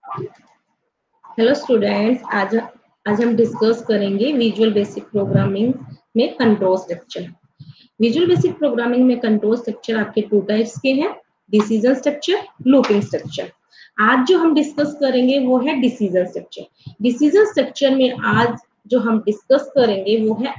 Hello students, आज हम discuss करेंगे विजुअल बेसिक प्रोग्रामिंग में control structure. Visual basic programming में कंट्रोल स्ट्रक्चर आपके टू टाइप्स के हैं, डिसीजन स्ट्रक्चर, लूपिंग स्ट्रक्चर। आज जो हम डिस्कस करेंगे वो है डिसीजन स्ट्रक्चर। डिसीजन स्ट्रक्चर में आज जो हम डिस्कस करेंगे वो है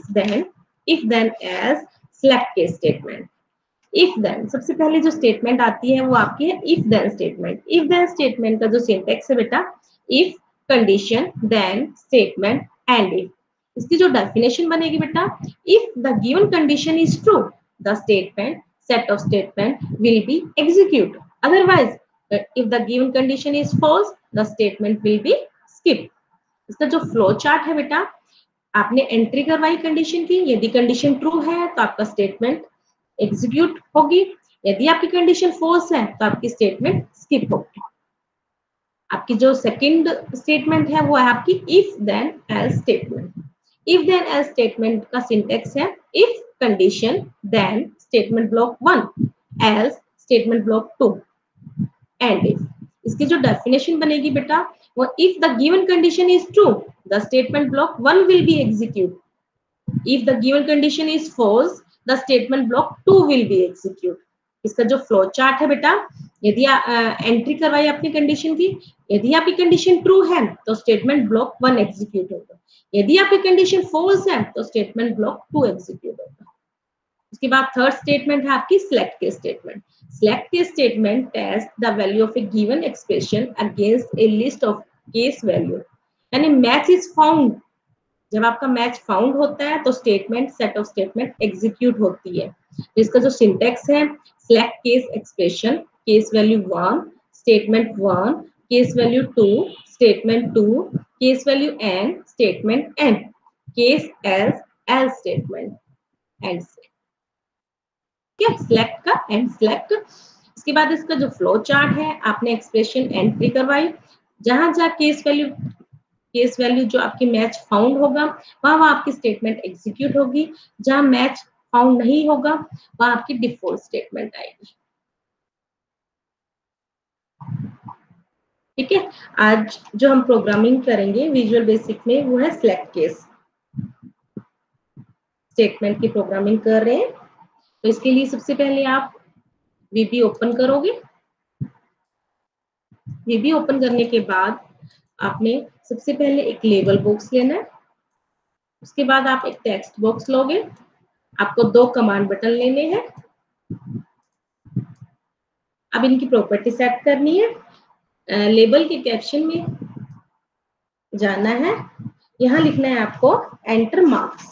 if then as select case statement. If then सबसे पहले जो स्टेटमेंट आती है वो आपकी है if then statement. If then statement का जो सिंटैक्स है बेटा, if condition then statement end if. इसकी जो डेफिनेशन बनेगी बेटा, if the given condition is true the statement set of statement will be execute, otherwise if the given condition is false the statement will be skip. इसका जो flow chart है बेटा, आपने entry करवाई कंडीशन की, यदि कंडीशन ट्रू है तो आपका स्टेटमेंट एग्जीक्यूट होगी, यदि आपकी कंडीशन फॉल्स है तो आपकी स्टेटमेंट स्किप होगी। आपकी जो सेकंड स्टेटमेंट है वो है आपकी if then else statement. If then else statement का सिंटैक्स है if condition then statement block 1 else statement block 2 end if. इसकी जो डेफिनेशन बनेगी बेटा, वो if the given condition is true the statement block 1 will be execute, if the given condition is false the statement block 2 will be execute। इसका जो flow chart है बेटा, यदि एंट्री करवाई अपनी कंडीशन की, यदि आपकी कंडीशन ट्रू है तो स्टेटमेंट ब्लॉक 1 एग्जीक्यूट होगा, यदि आपकी कंडीशन फॉल्स है तो स्टेटमेंट ब्लॉक 2 एग्जीक्यूट होगा। उसके बाद थर्ड स्टेटमेंट है आपकी select case statement. Select case statement test the value of a given expression against a list of case value, यानी मैच इज फाउंड। जब आपका मैच फाउंड होता है तो statement set of statement execute होती है। इसका जो सिंटैक्स है, select case expression case value 1 statement 1 case value 2 statement 2 case value n statement n case else else statement end से। क्या सिलेक्ट का एंड सिलेक्ट। इसके बाद इसका जो फ्लो चार्ट है, आपने एक्सप्रेशन एंट्री करवाई, जहां जहां केस वैल्यू जो आपकी मैच फाउंड होगा वहां वहां आपकी स्टेटमेंट एग्जीक्यूट होगी, जहां मैच फाउंड नहीं होगा वहां आपकी डिफॉल्ट स्टेटमेंट आएगी। ठीक है, आज जो हम प्रोग्रामिंग करेंगे विजुअल बेसिक में वो है सिलेक्ट केस स्टेटमेंट की प्रोग्रामिंग कर रहे हैं। तो इसके लिए सबसे पहले आप वीबी ओपन करोगे। वीबी ओपन करने के बाद आपने सबसे पहले एक लेबल बॉक्स लेना है, उसके बाद आप एक टेक्स्ट बॉक्स लोगे। आपको 2 कमांड बटन लेने हैं। अब इनकी प्रॉपर्टी सेट करनी है। लेबल के कैप्शन में जाना है, यहां लिखना है आपको एंटर मार्क्स।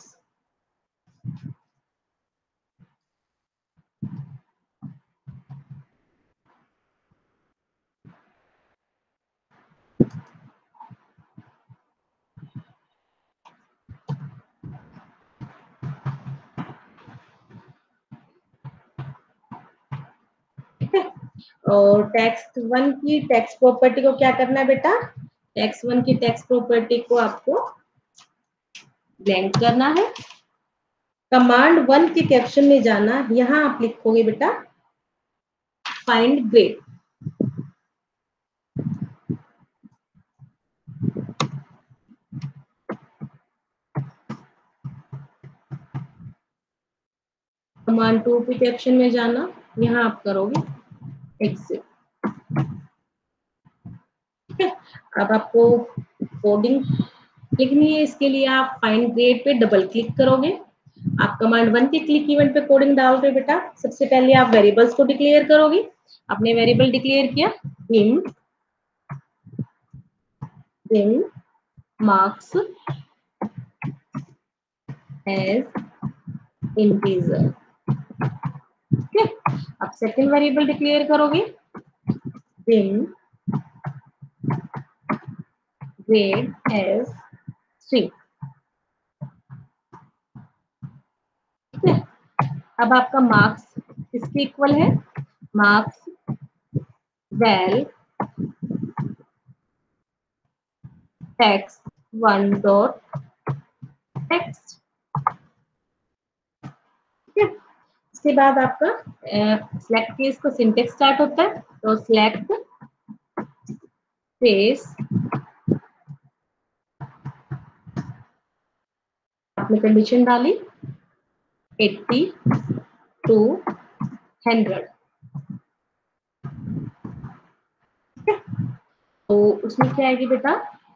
और टेक्स्ट 1 की टेक्स्ट प्रॉपर्टी को क्या करना है बेटा, टेक्स्ट 1 की टेक्स्ट प्रॉपर्टी को आपको ब्लैंक करना है। कमांड 1 के कैप्शन में जाना, यहां आप लिखोगे बेटा फाइंड ग्रेड। कमांड 2 के कैप्शन में जाना, यहां आप करोगे एग्जिट। ठीक है, अब आपको कोडिंग लिखनी है, इसके लिए आप फाइंड ग्रेड पे डबल क्लिक करोगे। आप कमांड 1 के क्लिक इवेंट पे कोडिंग डाल रहे हो बेटा। सबसे पहले आप वेरिएबल्स को डिक्लेयर करोगे। आपने वेरिएबल डिक्लेयर किया बिम मार्क्स एज इंटीजर। ठीक है, अब सेकंड वेरिएबल डिक्लेयर करोगे बिम ग्रेड एज 3। ठीक है, अब आपका मार्क्स किसके इक्वल है, marks val text 1 dot text. ठीक है, इसके बाद आपका सिलेक्ट केस का सिंटेक्स स्टार्ट होता है। तो सिलेक्ट फेस आपने कंडीशन डाली 80 to 100, तो उसमें क्या आएगी बेटा,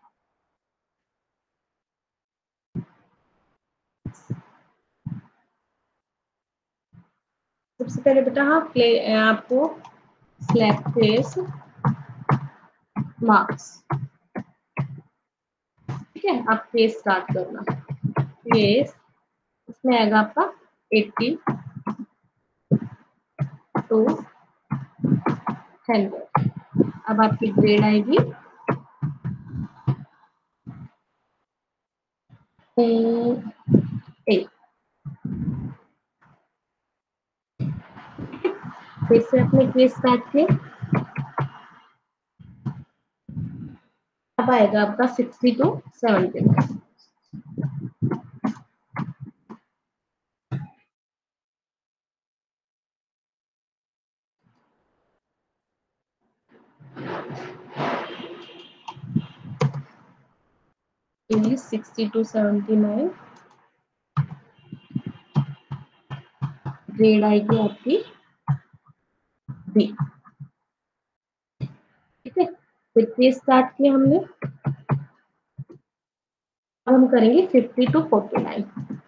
सबसे पहले बेटा हाँ आपको सिलेक्ट फेस मार्क्स, ठीक है, आप फेस स्टार्ट करना, फेस इसमें आएगा आपका 80 to 100। अब आपकी ग्रेड आएगी ए, फिर से अपने केस स्टार्ट किए, अब आएगा आपका 60 to 70। इंग्लिश 60 to 79, ग्रेड आएगी आपकी बी, ठीक है। फिर केस स्टार्ट किया हमने, अब हम करेंगे 50 to 49,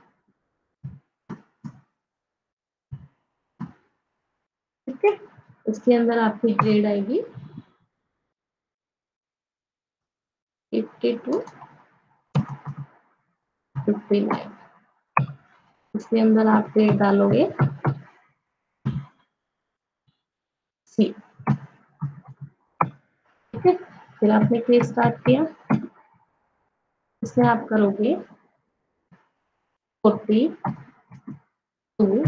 ठीक है। उसके अंदर आपकी ग्रेड आएगी 50 to 59, इसके अंदर आप ग्रेड डालोगे सी, ठीक है। फिर आपने केस स्टार्ट किया, इसमें आप करोगे 40 to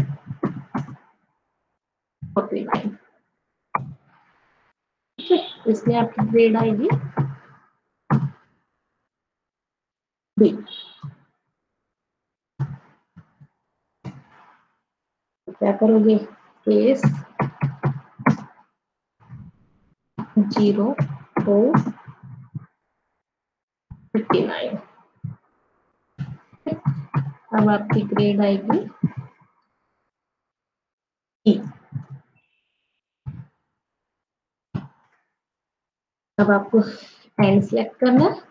49, ठीक है। इसमें आपकी ग्रेड आएगी बी, क्या करोगे, केस 0 to 59, अब आपकी ग्रेड आएगी ई। अब आपको एंड सिलेक्ट करना है,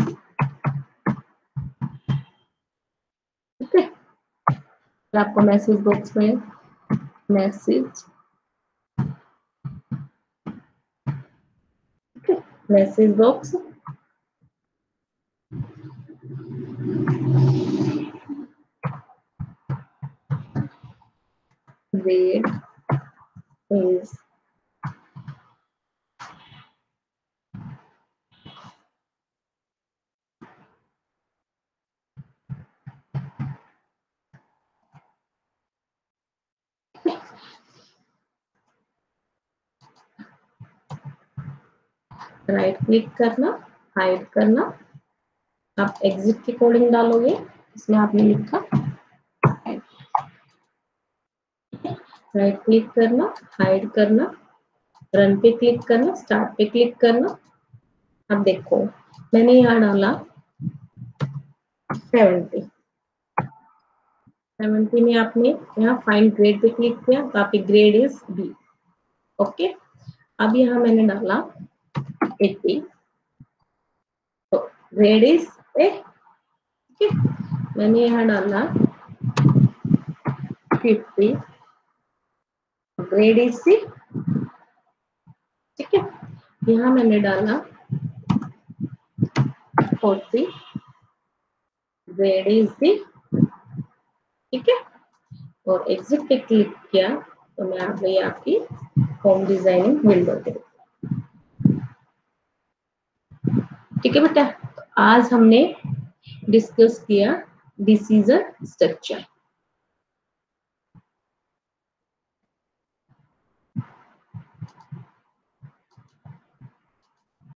ठीक है। फिर आपको मैसेज बॉक्स में message, message box grade is right click करना, हाइड करना, आप एग्जिट की कोडिंग डालोगे, इसमें आपने लिखा राइट क्लिक करना, हाइड करना, रन पे क्लिक करना, स्टार्ट पे क्लिक करना। अब देखो मैंने यहाँ डाला 70, 70 में आपने यहाँ फाइंड ग्रेड पे क्लिक किया तो आपकी ग्रेड इज बी, ओके। अब यहाँ मैंने डाला 80 तो ग्रेड इज ए, ठीक है। मैंने यहाँ डाला 50 ग्रेड इज सी, ठीक है। यहाँ मैंने डाला 40 ग्रेड इज सी, ठीक है। और एग्जिट पे क्लिक किया तो मैं आ गई आपकी होम डिजाइनिंग विंडो पे, ठीक है बेटा। आज हमने डिस्कस किया डिसीजन स्ट्रक्चर।